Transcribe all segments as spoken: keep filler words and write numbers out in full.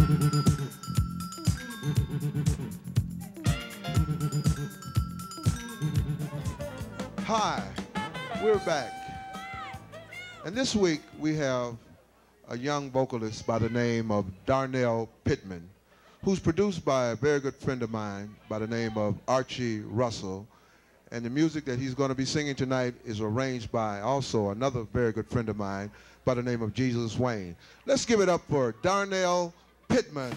Hi, we're back. And this week we have a young vocalist by the name of Donnell Pitman, who's produced by a very good friend of mine by the name of Archie Russell. And the music that he's going to be singing tonight is arranged by also another very good friend of mine by the name of Jesus Wayne. Let's give it up for Donnell Pitman.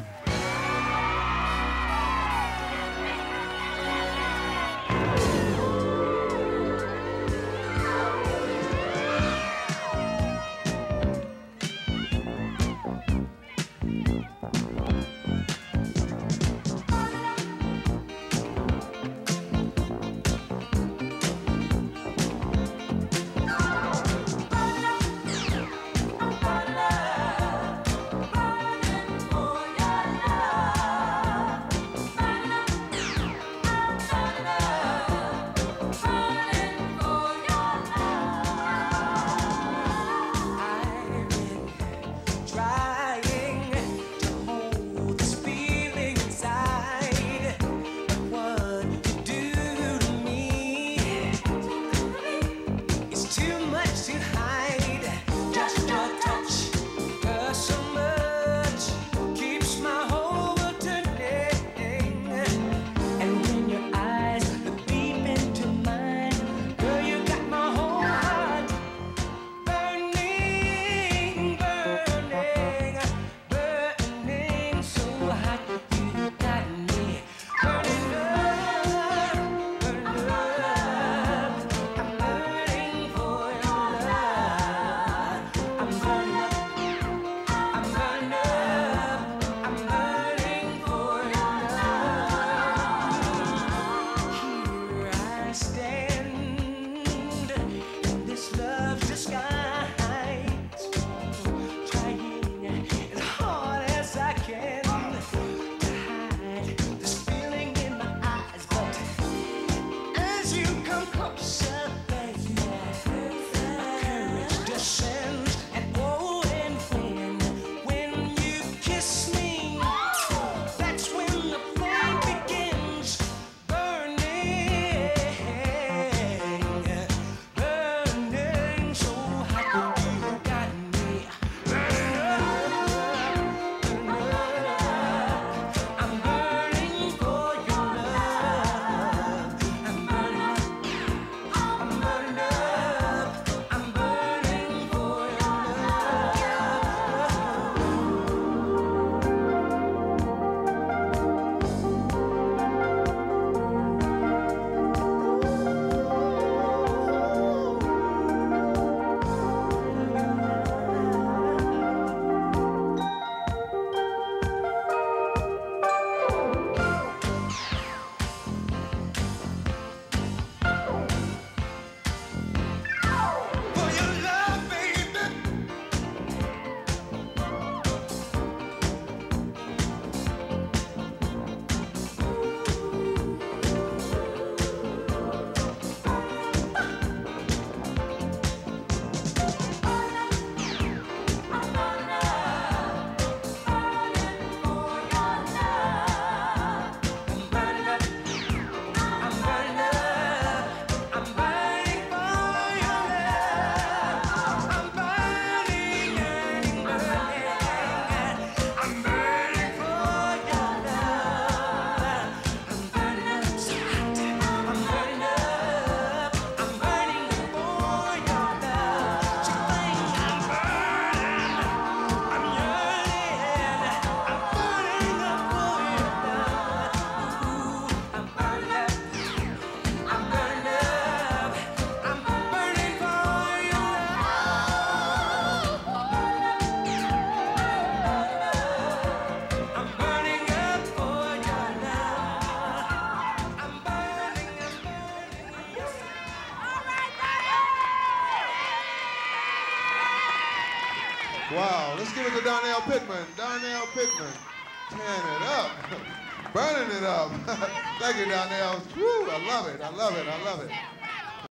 Wow, let's give it to Donnell Pitman. Donnell Pitman, tearing it up, burning it up. Thank you, Donnell. Woo, I love it, I love it, I love it.